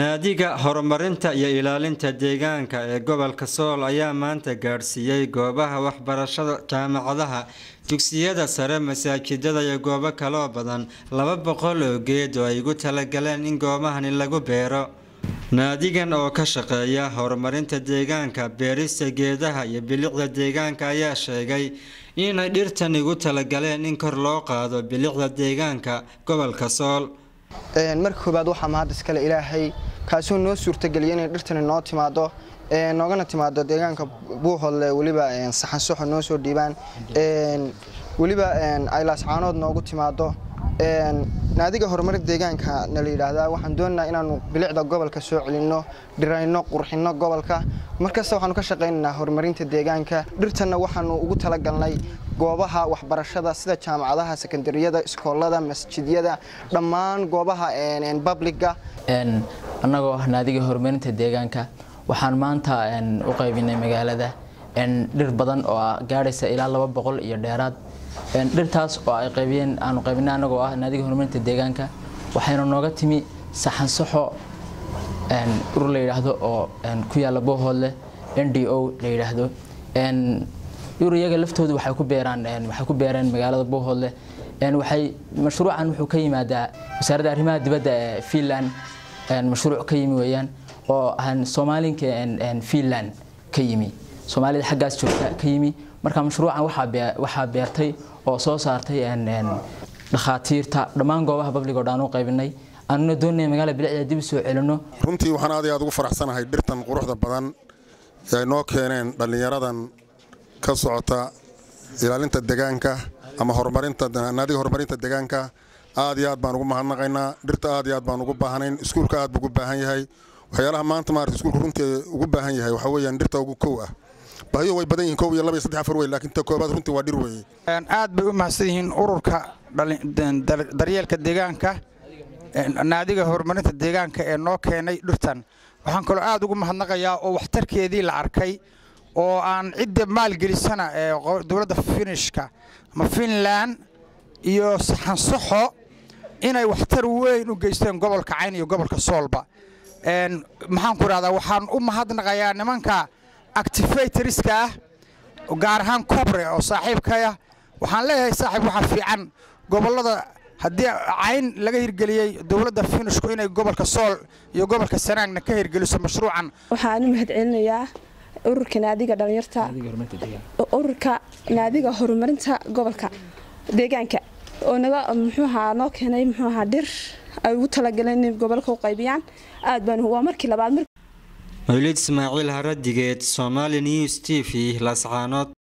naadiga horumarinta iyo ilaalinta deegaanka ee gobolka Sool ayaa maanta gaarsiiyay goobaha waxbarashada jaamacadaha dugsiyada sare masaajidada iyo goobo kale oo badan 200 oo geed oo ay ugu talagaleen in goobahan lagu beero. naadigan oo ka shaqeeya horumarinta deegaanka beerista geedaha iyo bilicda deegaanka ayaa sheegay in ay dhirtan ugu talagaleen in kor loo qaado bilicda deegaanka gobolka Sool. marka koobaad waxa mahad iskale Ilaahay kaasoo noo suurtageliyay in dhirtan noo timaado noogana timaado deegaanka Buuhoodle waliba saxan soxo noo soo dhiibaan waliba ay laascaanood noogu timaado naadiga horumarinta deegaanka la yiraahdo waxaan doonaynaa inaanu bilicda gobolka soo celino dhirayno qurxino gobolka markaas waxaanu ka shaqeynaynaa horumarinta deegaanka dhirtana waxaanu ugu talagalnay goobaha waxbarashada sida jaamacadaha sekondariyada iskoolada masjidiyada dhammaan goobaha public-ga annagoo naadiga horumarinta deegaanka waxaan maanta u qaybinay magaalada dhir badan oo gaaraysa ilaa 200 iyo dheeraad dhirtaas oo ay qaybiyeen aanu qaybinay anagoo naadiga horumarinta deegaanka waxayna nooga timi saxan soxo urur la yiraahdo oo ku yaala Buuhoodle NDO la yiraahdo iyaga laftoodu waxay ku beeraan magaalada Buuhoodle waxay mashruucan wuxuu ka yimaadaa wasaaradda arrimaha dibadda ee Finland mashruuc ka yimi weeyaan oo Soomaaliinka Finland ka yimi Soomaalida xaggaas joogta ka yimi marka mashruucan waxa beertay oo soo saartay dhakhaatiirta dhammaan goobaha public oo dhan u qaybinay anna doonay magaalada bilicda dib soo celino runtii waxaan aad iyo aad ugu faraxsanahay dhirtan quruxda badan ee noo keeneen dhalinyaradan ka socota ilaalinta deegaanka ama horumarinta naadiga horumarinta deegaanka aad iyo aad baan ugu mahadnaqaynaa dhirta aad iyo aad baan ugu baahanayn iskuulka aad ugu baahan yahay waxyaalaha maanta maartay iskuulku runtii ugu baahan yahay waxa weeyaan dhirta ugu koow ah baahiyo way badan yihiin 1 2 3 4 way laakiin ta koobaad runtii waa dhir weey aad bay u mahadsan yihiin ururka daryeelka deegaanka naadiga horumarinta deegaanka ee noo keenay dhirtan waxaan kaloo aad ugu mahadnaqayaa oo waxtarkeedii la arkay oo aan cid maal gelisana dawladda Finishka ama Finland iyo saxan soxo inay waxtar weyn u geysteen gobolka Cayn iyo gobolka Soolba maxaan ku raadaa waxaan u mahadnaqayaa nimanka activatorska gaar ahaan Kobre oo saaxiibkaya waxaan leeyahay saaxiib waxa fiican gobolada haddii Cayn laga hirgeliyay dawladda Finishku inay gobolka Sool iyo gobolka Sanaagna ka hirgeliso mashruucan waxaan u mahadcelinayaa ururka naadiga dhalinyarta ururka naadiga horumarinta gobolka deegaanka oo naga noo keenay dhir ay ugu talagaleen in gobolka u qaybiyaan aad baan waa markii labaad Mawlid Ismaaciil Haradigeed Somali News TV Laascaanood.